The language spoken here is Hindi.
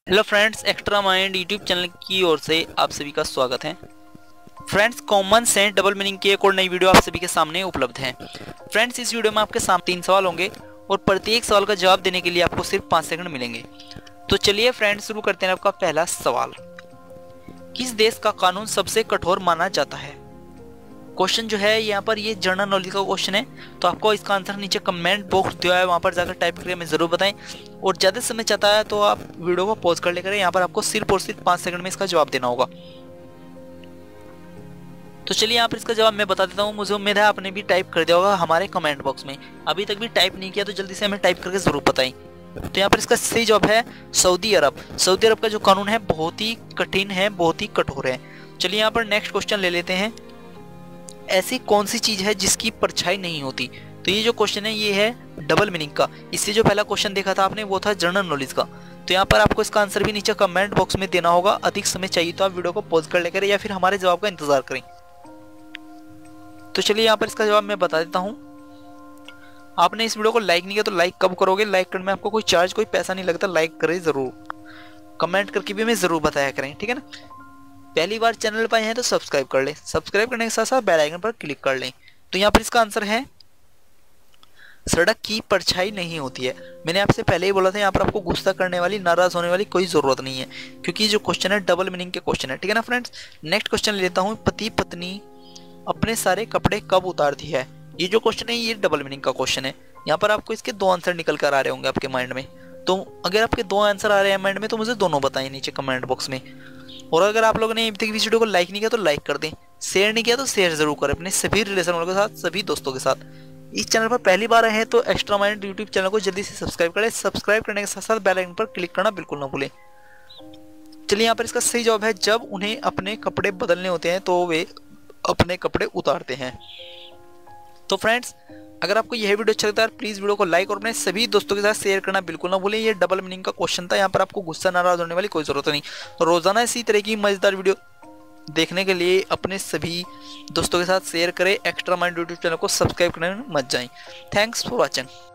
Hello friends, extra mind YouTube channel की ओर से आप सभी का स्वागत है। Friends, common sense double meaning की एक और नई वीडियो आप सभी के सामने उपलब्ध है। फ्रेंड्स, इस वीडियो में आपके सामने 3 सवाल होंगे और प्रत्येक सवाल का जवाब देने के लिए आपको सिर्फ 5 सेकंड मिलेंगे। तो चलिए फ्रेंड्स, शुरू करते हैं आपका पहला सवाल। किस देश का कानून सबसे कठोर माना जाता है? क्वेश्चन जो है यहाँ पर ये जनरल नॉलेज का क्वेश्चन है, तो आपको इसका आंसर नीचे कमेंट बॉक्स दिया है, वहां पर जाकर टाइप करके हमें जरूर बताएं। और ज्यादा समय चाहता है तो आप वीडियो को पॉज कर लेकर यहाँ पर आपको सिर्फ और सिर्फ 5 सेकंड में इसका जवाब देना होगा। तो चलिए यहाँ पर इसका जवाब मैं बता देता हूँ। मुझे उम्मीद है आपने भी टाइप कर दिया होगा हमारे कमेंट बॉक्स में। अभी तक भी टाइप नहीं किया तो जल्दी से हमें टाइप करके जरूर बताएं। तो यहाँ पर इसका सही जवाब है सऊदी अरब। सऊदी अरब का जो कानून है बहुत ही कठिन है, बहुत ही कठोर है। चलिए यहाँ पर नेक्स्ट क्वेश्चन ले लेते हैं। ऐसी कौन सी चीज है जिसकी परछाई नहीं होती? तो ये जो क्वेश्चन है ये है डबल मीनिंग का। इससे जो पहला क्वेश्चन देखा था आपने वो था जनरल नॉलेज का। तो यहाँ पर आपको इसका आंसर भी नीचे कमेंट बॉक्स में देना होगा। अधिक समय चाहिए तो आप वीडियो को पॉज कर लेकर या फिर हमारे जवाब का इंतजार करें। तो चलिए यहाँ पर इसका जवाब मैं बता देता हूँ। आपने इस वीडियो को लाइक नहीं किया तो लाइक कब करोगे? लाइक करने में आपको कोई चार्ज, कोई पैसा नहीं लगता। लाइक करें जरूर, कमेंट करके भी हमें जरूर बताया करें, ठीक है ना। पहली बार चैनल पर आए हैं तो सब्सक्राइब कर लें। सब्सक्राइब करने के साथ साथ बेल आइकन पर क्लिक कर लें। तो यहाँ पर इसका आंसर है सड़क की परछाई नहीं होती है। मैंने आपसे पहले ही बोला था यहाँ पर आपको गुस्सा करने वाली, नाराज होने वाली कोई जरूरत नहीं है, क्योंकि जो क्वेश्चन है डबल मीनिंग के क्वेश्चन है, ठीक है ना फ्रेंड्स। नेक्स्ट क्वेश्चन लेता हूँ। पति पत्नी अपने सारे कपड़े कब उतारती है? ये जो क्वेश्चन है ये डबल मीनिंग का क्वेश्चन है। यहाँ पर आपको इसके 2 आंसर निकल कर आ रहे होंगे आपके माइंड में। तो अगर आपके 2 आंसर आ रहे हैं माइंड में तो मुझे दोनों बताएं नीचे कमेंट बॉक्स में। और अगर आप लोगों ने अभी तक इस वीडियो को लाइक नहीं किया तो लाइक कर दें, शेयर नहीं किया तो शेयर जरूर करें अपने सभी रिलेशन वालों के साथ, सभी दोस्तों के साथ। इस चैनल पर पहली बार आए हैं तो एक्स्ट्रा माइंड यूट्यूब चैनल को जल्दी से सब्सक्राइब करें। सब्सक्राइब करने के साथ साथ बेल आइकन पर क्लिक करना बिल्कुल ना भूलें। चलिए यहाँ पर इसका सही जवाब है जब उन्हें अपने कपड़े बदलने होते हैं तो वे अपने कपड़े उतारते हैं। तो फ्रेंड्स, अगर आपको यह वीडियो अच्छा लगता है प्लीज वीडियो को लाइक और अपने सभी दोस्तों के साथ शेयर करना बिल्कुल ना भूलें। ये डबल मीनिंग का क्वेश्चन था, यहाँ पर आपको गुस्सा नाराज होने वाली कोई जरूरत नहीं। रोजाना इसी तरह की मजेदार वीडियो देखने के लिए अपने सभी दोस्तों के साथ शेयर करें। एक्स्ट्रा माइंड यूट्यूब चैनल को सब्सक्राइब करने में मत जाएं। Thanks for watching.